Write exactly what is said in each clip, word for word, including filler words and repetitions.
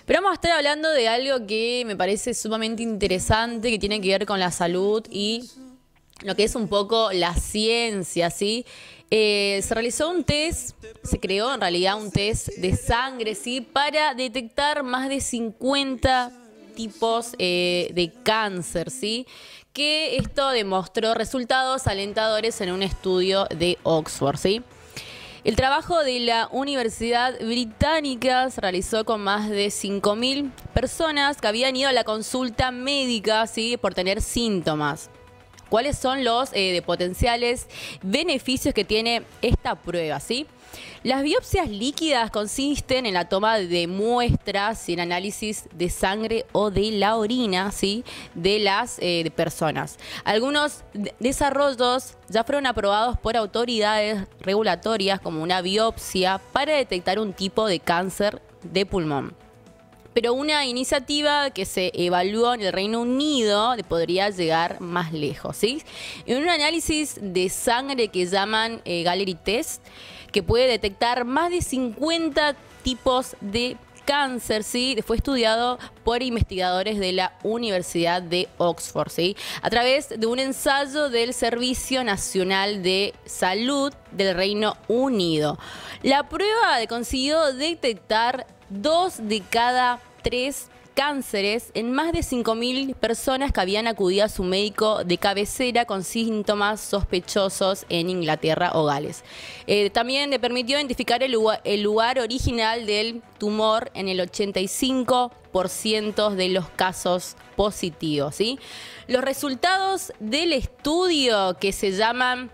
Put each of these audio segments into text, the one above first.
Pero vamos a estar hablando de algo que me parece sumamente interesante, que tiene que ver con la salud y lo que es un poco la ciencia, ¿sí? Eh, se realizó un test, se creó en realidad un test de sangre, ¿sí? Para detectar más de cincuenta tipos eh, de cáncer, ¿sí? Que esto demostró resultados alentadores en un estudio de Oxford, ¿sí? El trabajo de la Universidad Británica se realizó con más de cinco mil personas que habían ido a la consulta médica, ¿sí? Por tener síntomas. ¿Cuáles son los eh, de potenciales beneficios que tiene esta prueba, ¿sí? Las biopsias líquidas consisten en la toma de muestras y en análisis de sangre o de la orina, ¿sí? De las eh, de personas. Algunos desarrollos ya fueron aprobados por autoridades regulatorias como una biopsia para detectar un tipo de cáncer de pulmón. Pero una iniciativa que se evaluó en el Reino Unido podría llegar más lejos, ¿sí? En un análisis de sangre que llaman eh, Galleri Test, que puede detectar más de cincuenta tipos de cáncer, ¿sí? Fue estudiado por investigadores de la Universidad de Oxford, ¿sí? A través de un ensayo del Servicio Nacional de Salud del Reino Unido. La prueba consiguió detectar dos de cada tres cánceres en más de cinco mil personas que habían acudido a su médico de cabecera con síntomas sospechosos en Inglaterra o Gales. Eh, también le permitió identificar el lugar, el lugar original del tumor en el ochenta y cinco por ciento de los casos positivos, ¿sí? Los resultados del estudio, que se llaman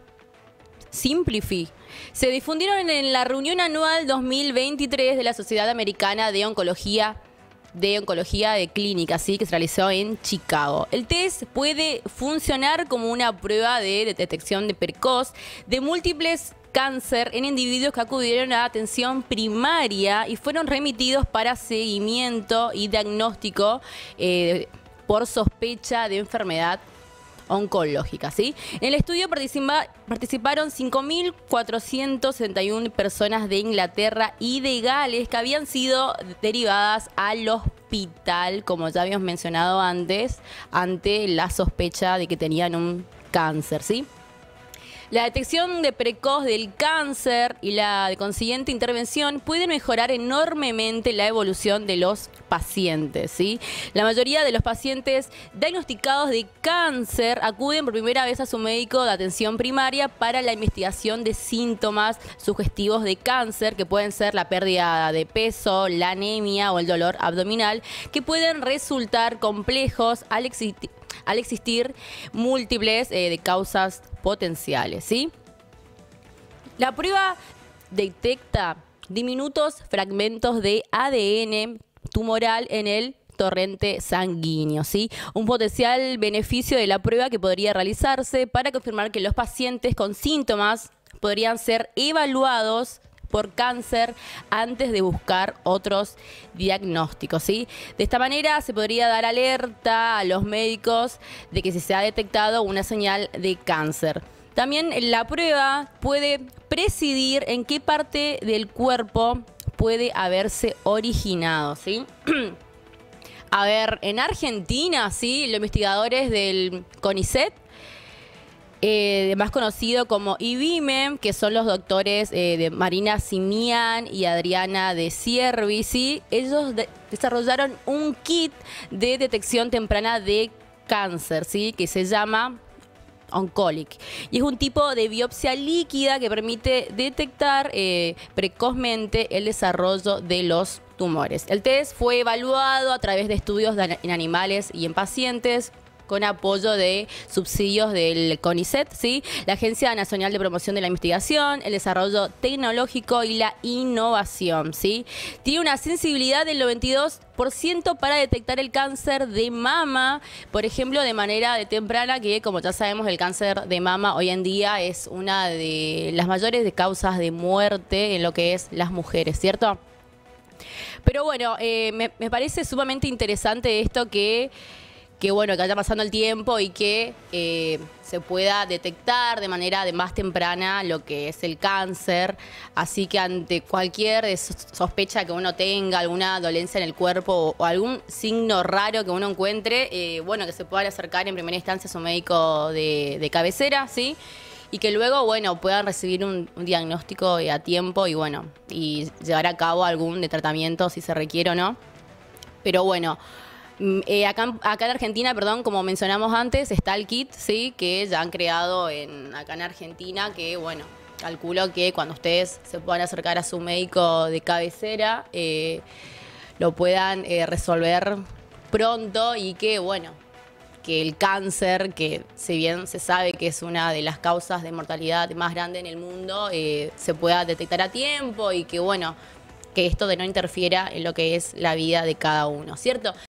Simplify, se difundieron en la reunión anual dos mil veintitrés de la Sociedad Americana de Oncología de Oncología de Clínica, ¿sí? Que se realizó en Chicago. El test puede funcionar como una prueba de detección de precoz de múltiples cáncer en individuos que acudieron a atención primaria y fueron remitidos para seguimiento y diagnóstico eh, por sospecha de enfermedad oncológica, ¿sí? En el estudio participa, participaron cinco mil cuatrocientas setenta y una personas de Inglaterra y de Gales que habían sido derivadas al hospital, como ya habíamos mencionado antes, ante la sospecha de que tenían un cáncer, ¿sí? La detección de precoz del cáncer y la consiguiente intervención pueden mejorar enormemente la evolución de los pacientes, ¿sí? La mayoría de los pacientes diagnosticados de cáncer acuden por primera vez a su médico de atención primaria para la investigación de síntomas sugestivos de cáncer, que pueden ser la pérdida de peso, la anemia o el dolor abdominal, que pueden resultar complejos al existir al existir múltiples eh, de causas potenciales, ¿sí? La prueba detecta diminutos fragmentos de A D N tumoral en el torrente sanguíneo, ¿sí? Un potencial beneficio de la prueba que podría realizarse para confirmar que los pacientes con síntomas podrían ser evaluados por cáncer antes de buscar otros diagnósticos, ¿sí? De esta manera se podría dar alerta a los médicos de que si se ha detectado una señal de cáncer. También la prueba puede presidir en qué parte del cuerpo puede haberse originado, ¿sí? A ver, en Argentina, ¿sí? Los investigadores del CONICET, Eh, más conocido como I B I M E, que son los doctores eh, de Marina Simián y Adriana de Siervi, ¿sí? Ellos de desarrollaron un kit de detección temprana de cáncer, ¿sí? Que se llama Oncolic. Y es un tipo de biopsia líquida que permite detectar eh, precozmente el desarrollo de los tumores. El test fue evaluado a través de estudios de, en animales y en pacientes, con apoyo de subsidios del CONICET, ¿sí? La Agencia Nacional de Promoción de la Investigación, el Desarrollo Tecnológico y la Innovación, ¿sí? Tiene una sensibilidad del noventa y dos por ciento para detectar el cáncer de mama, por ejemplo, de manera de temprana, que como ya sabemos, el cáncer de mama hoy en día es una de las mayores de causas de muerte en lo que es las mujeres, ¿cierto? Pero bueno, eh, me, me parece sumamente interesante esto que que bueno, que vaya pasando el tiempo y que eh, se pueda detectar de manera de más temprana lo que es el cáncer. Así que ante cualquier sospecha que uno tenga, alguna dolencia en el cuerpo o, o algún signo raro que uno encuentre, eh, bueno, que se puedan acercar en primera instancia a su médico de, de cabecera, ¿sí? Y que luego, bueno, puedan recibir un, un diagnóstico a tiempo y bueno, y llevar a cabo algún de tratamiento si se requiere o no. Pero bueno, Eh, acá, acá en Argentina, perdón, como mencionamos antes, está el kit, sí, que ya han creado en, acá en Argentina, que bueno, calculo que cuando ustedes se puedan acercar a su médico de cabecera, eh, lo puedan eh, resolver pronto y que bueno, que el cáncer, que si bien se sabe que es una de las causas de mortalidad más grande en el mundo, eh, se pueda detectar a tiempo y que bueno, que esto de no interfiera en lo que es la vida de cada uno, ¿cierto?